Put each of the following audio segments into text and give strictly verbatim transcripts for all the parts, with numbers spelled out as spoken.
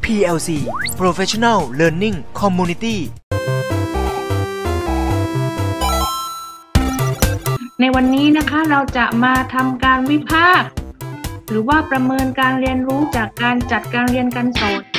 พี แอล ซี Professional Learning Community ในวันนี้นะคะเราจะมาทำการวิพากษ์หรือว่าประเมินการเรียนรู้จากการจัดการเรียนการสอน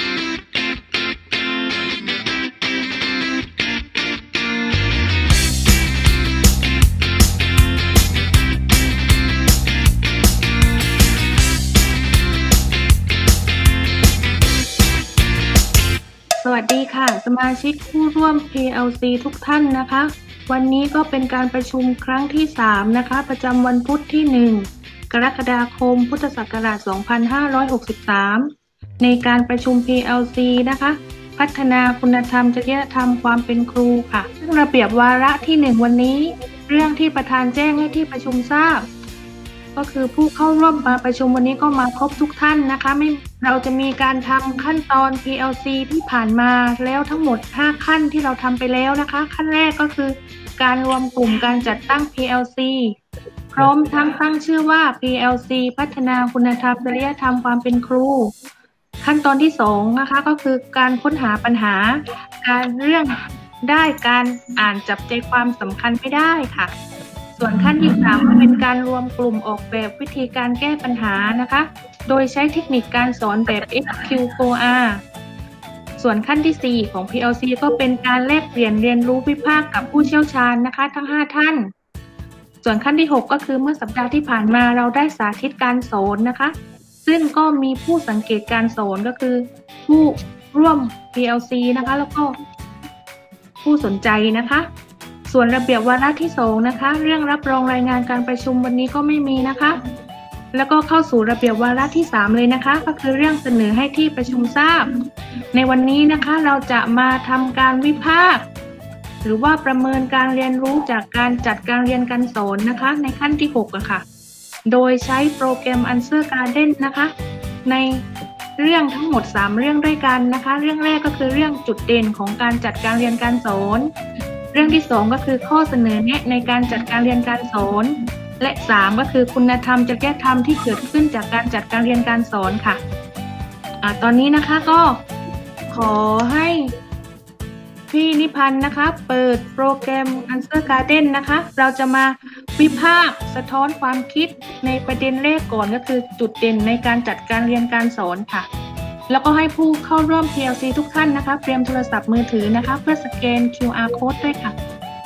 สวัสดีค่ะสมาชิกผู้ร่วม พี แอล ซี ทุกท่านนะคะวันนี้ก็เป็นการประชุมครั้งที่สามนะคะประจำวันพุธที่หนึ่งกรกฎาคมพุทธศักราชสองพันห้าร้อยหกสิบสามในการประชุม พี แอล ซี นะคะพัฒนาคุณธรรมจริยธรรมความเป็นครูค่ะซึ่งระเบียบวาระที่หนึ่งวันนี้เรื่องที่ประธานแจ้งให้ที่ประชุมทราบก็คือผู้เข้าร่วมมาประชุมวันนี้ก็มาครบทุกท่านนะคะไม่เราจะมีการทำขั้นตอน พี แอล ซี ที่ผ่านมาแล้วทั้งหมดห้าขั้นที่เราทำไปแล้วนะคะขั้นแรกก็คือการรวมกลุ่มการจัดตั้ง พี แอล ซี พร้อมทั้งตั้งชื่อว่า พี แอล ซี พัฒนาคุณธรรมจริยธรรมความเป็นครูขั้นตอนที่สองนะคะก็คือการค้นหาปัญหาการเรื่องได้การอ่านจับใจความสำคัญไม่ได้ค่ะส่วนขั้นที่สามเป็นการรวมกลุ่มออกแบบวิธีการแก้ปัญหานะคะโดยใช้เทคนิคการสอนแบบ เอ็กซ์ คิว โฟร์ อาร์ ส่วนขั้นที่สี่ของ พี แอล ซี ก็เป็นการแลกเปลี่ยนเรียนรู้วิพากษ์กับผู้เชี่ยวชาญนะคะทั้งห้าท่านส่วนขั้นที่หกก็คือเมื่อสัปดาห์ที่ผ่านมาเราได้สาธิตการสอนนะคะซึ่งก็มีผู้สังเกตการสอนก็คือผู้ร่วม พี แอล ซี นะคะแล้วก็ผู้สนใจนะคะส่วนระเบียบวาระที่สองนะคะเรื่องรับรองรายงานการประชุมวันนี้ก็ไม่มีนะคะแล้วก็เข้าสู่ระเบียบวาระที่สามเลยนะคะก็คือเรื่องเสนอให้ที่ประชุมทราบในวันนี้นะคะเราจะมาทำการวิพากษ์หรือว่าประเมินการเรียนรู้จากการจัดการเรียนการสอนนะคะในขั้นที่หกอะค่ะโดยใช้โปรแกรม Answer Garden นะคะในเรื่องทั้งหมดสามเรื่องด้วยกันนะคะเรื่องแรกก็คือเรื่องจุดเด่นของการจัดการเรียนการสอนเรื่องที่สองก็คือข้อเสนอแนะในการจัดการเรียนการสอนและสามก็คือคุณธรรมจริยธรรมที่เกิดขึ้นจากการจัดการเรียนการสอนค่ะอ่าตอนนี้นะคะก็ขอให้พี่นิพันธ์นะคะเปิดโปรแกรม Answer Garden นะคะเราจะมาวิพากษ์สะท้อนความคิดในประเด็นแรกก่อนก็คือจุดเด่นในการจัดการเรียนการสอนค่ะแล้วก็ให้ผู้เข้าร่วม พี แอล ซี ทุกท่านนะคะเตรียมโทรศัพท์มือถือนะคะเพื่อสแกน คิว อาร์ Code ด้วยค่ะ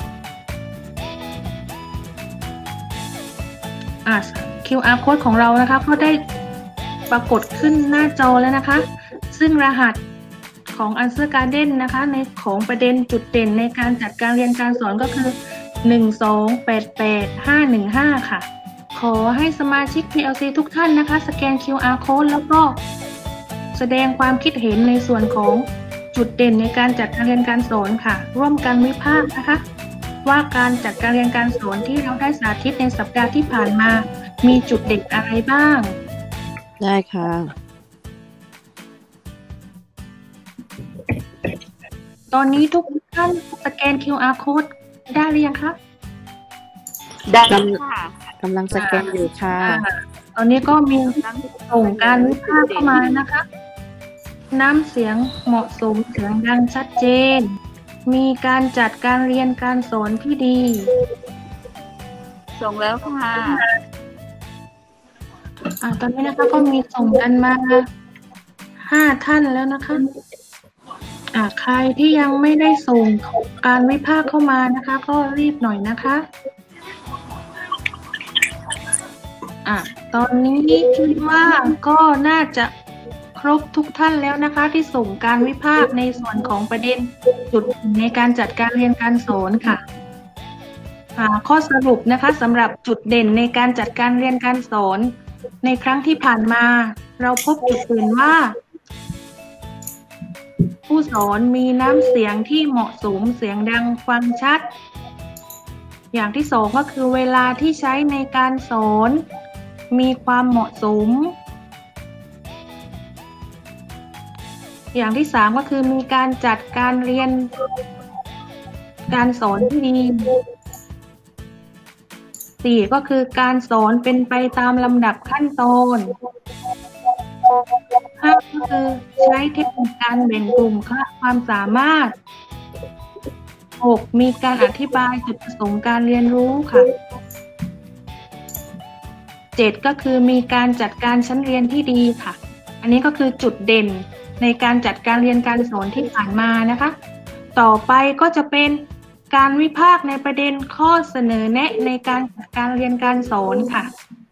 อ่า คิว อาร์ Code ของเรานะคะก็ได้ปรากฏขึ้นหน้าจอแล้วนะคะซึ่งรหัสของ Answer Garden นะคะในของประเด็นจุดเด่นในการจัดการเรียนการสอนก็คือหนึ่ง สอง แปด แปด ห้า หนึ่ง ห้าค่ะขอให้สมาชิก พี แอล ซี ทุกท่านนะคะสแกน คิว อาร์ Code แล้วก็แสดงความคิดเห็นในส่วนของจุดเด่นในการจัดการเรียนการสอนค่ะร่วมกันวิพากษ์นะคะว่าการจัดการเรียนการสอนที่เราได้สาธิตในสัปดาห์ที่ผ่านมามีจุดเด่นอะไรบ้างได้ค่ะตอนนี้ทุกท่านสแกน คิว อาร์ Code ได้หรือยังคะได้ค่ะกำลังสแกนอยู่ค่ะตอนนี้ก็มีส่งการวิพากษ์เข้ามานะคะน้ำเสียงเหมาะสมเสียงดังชัดเจนมีการจัดการเรียนการสอนที่ดีส่งแล้วค่ะอ่าตอนนี้นะคะก็มีส่งกันมาห้าท่านแล้วนะคะอ่าใครที่ยังไม่ได้ส่งการวิพากษ์เข้ามานะคะก็รีบหน่อยนะคะอ่าตอนนี้คิดว่าก็น่าจะครบทุกท่านแล้วนะคะที่ส่งการวิพากษ์ในส่วนของประเด็นจุดในการจัดการเรียนการสอนค่ะข้อสรุปนะคะสำหรับจุดเด่นในการจัดการเรียนการสอนในครั้งที่ผ่านมาเราพบจุดเด่นว่าผู้สอนมีน้ำเสียงที่เหมาะสมเสียงดังฟังชัดอย่างที่สองก็คือเวลาที่ใช้ในการสอนมีความเหมาะสมอย่างที่สามก็คือมีการจัดการเรียนการสอนที่ดีสี่ก็คือการสอนเป็นไปตามลำดับขั้นตอนห้าก็คือใช้เทคนิคการแบ่งกลุ่มค่ะความสามารถหกมีการอธิบายจุดประสงค์การเรียนรู้ค่ะเจ็ดก็คือมีการจัดการชั้นเรียนที่ดีค่ะอันนี้ก็คือจุดเด่นในการจัดการเรียนการสอนที่ผ่านมานะคะต่อไปก็จะเป็นการวิพากษ์ในประเด็นข้อเสนอแนะในการจัดการเรียนการสอนค่ะ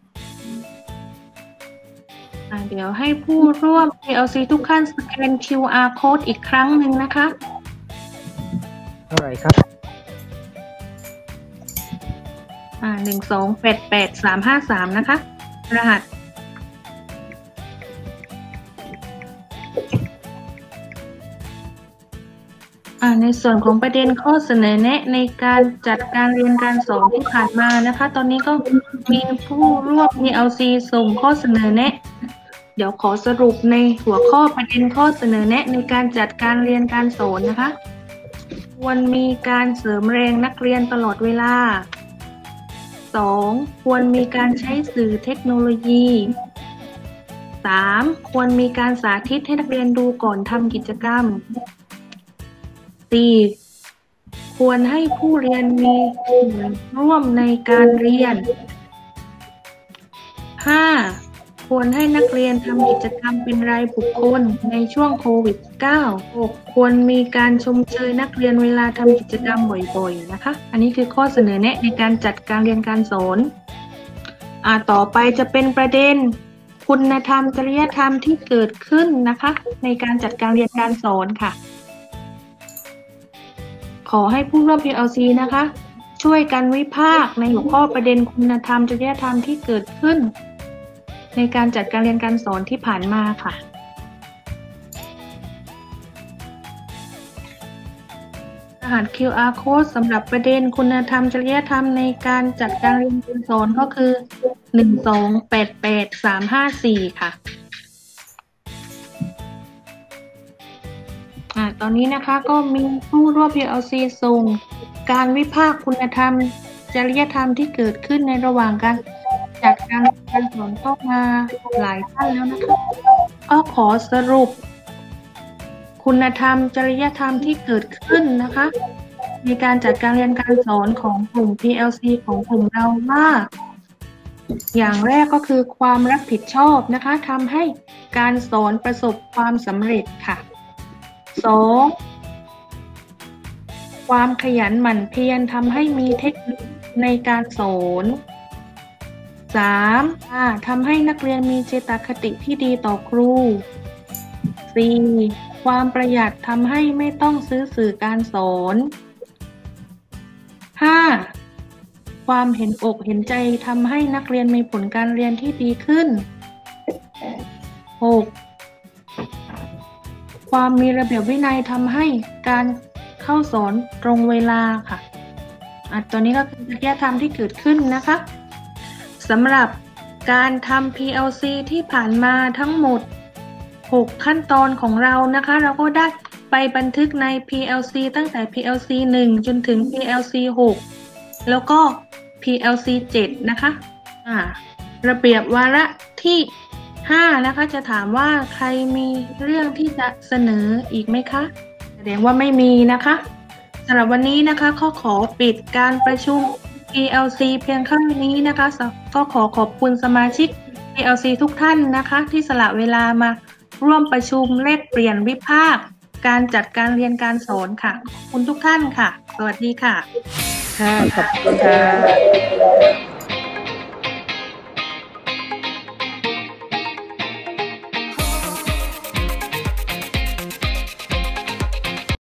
เดี๋ยวให้ผู้ร่วม พี แอล ซี ทุกท่านสแกน คิว อาร์ Code อีกครั้งหนึ่งนะคะเท่าไหร่ครับอ่าหนึ่งสองแปดแปดสามห้าสามนะคะรหัสอ่าในส่วนของประเด็นข้อเสนอแนะในการจัดการเรียนการสอนที่ผ่านมานะคะตอนนี้ก็มีผู้ร่วม พี แอล ซี ส่งข้อเสนอแนะเดี๋ยวขอสรุปในหัวข้อประเด็นข้อเสนอแนะในการจัดการเรียนการสอนนะคะควรมีการเสริมแรงนักเรียนตลอดเวลาสองควรมีการใช้สื่อเทคโนโลยีสามควรมีการสาธิตให้นักเรียนดูก่อนทำกิจกรรมสี่ควรให้ผู้เรียนมีส่วนร่วมในการเรียนห้าควรให้นักเรียนทำกิจกรรมเป็นรายบุคคลในช่วงโควิด สิบเก้า หกควรมีการชมเชยนักเรียนเวลาทำกิจกรรมบ่อยๆนะคะอันนี้คือข้อเสนอแนะในการจัดการเรียนการสอนอ่าต่อไปจะเป็นประเด็นคุณธรรมจริยธรรมที่เกิดขึ้นนะคะในการจัดการเรียนการสอนค่ะขอให้ผู้ร่วม พี แอล ซี นะคะช่วยกันวิพากษ์ในหัวข้อประเด็นคุณธรรมจริยธรรมที่เกิดขึ้นในการจัดการเรียนการสอนที่ผ่านมาค่ะรหัส คิว อาร์ Code สำหรับประเด็นคุณธรรมจริยธรรมในการจัดการเรียนการสอนก็คือหนึ่งสองแปดแปดสามห้าสี่ค่ะอ่าตอนนี้นะคะก็มีผู้ร่วม พี แอล ซี ส่งการวิพากษ์คุณธรรมจริยธรรมที่เกิดขึ้นในระหว่างการจัดการการสอนเข้ามาหลายท่านแล้วนะคะก็ขอสรุปคุณธรรมจริยธรรมที่เกิดขึ้นนะคะในการจัดการเรียนการสอนของกลุ่ม พี แอล ซี ของกลุ่มเราว่าอย่างแรกก็คือความรับผิดชอบนะคะทำให้การสอนประสบความสำเร็จค่ะสองความขยันหมั่นเพียรทำให้มีเทคนิคในการสอนสามทำให้นักเรียนมีเจตคติที่ดีต่อครูสี่ความประหยัดทำให้ไม่ต้องซื้อสื่อการสอนห้าความเห็นอกเห็นใจทำให้นักเรียนมีผลการเรียนที่ดีขึ้นหกความมีระเบียบวินัยทำให้การเข้าสอนตรงเวลาค่ะอ่ะตัวนี้ก็คือจริยธรรมที่เกิดขึ้นนะคะสำหรับการทำ พี แอล ซี ที่ผ่านมาทั้งหมดหกขั้นตอนของเรานะคะเราก็ได้ไปบันทึกใน พี แอล ซี ตั้งแต่ พี แอล ซี หนึ่งจนถึง พี แอล ซี หกแล้วก็ พี แอล ซี เจ็ดนะคะอ่าระเบียบวาระที่ห้านะคะจะถามว่าใครมีเรื่องที่จะเสนออีกไหมคะแสดงว่าไม่มีนะคะสำหรับวันนี้นะคะก็ขอปิดการประชุม พี แอล ซี เพียงเท่านี้นะคะก็ขอขอบคุณสมาชิก พี แอล ซี ทุกท่านนะคะที่สละเวลามาร่วมประชุมแลกเปลี่ยนวิพากษ์การจัดการเรียนการสอนค่ะขอบคุณทุกท่านค่ะสวัสดีค่ะค่ะขอบคุณค่ะ